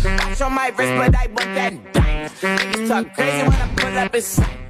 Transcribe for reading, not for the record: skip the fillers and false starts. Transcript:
Watch on my wrist, but I want that dime. Niggas talk crazy when I pull up in sight.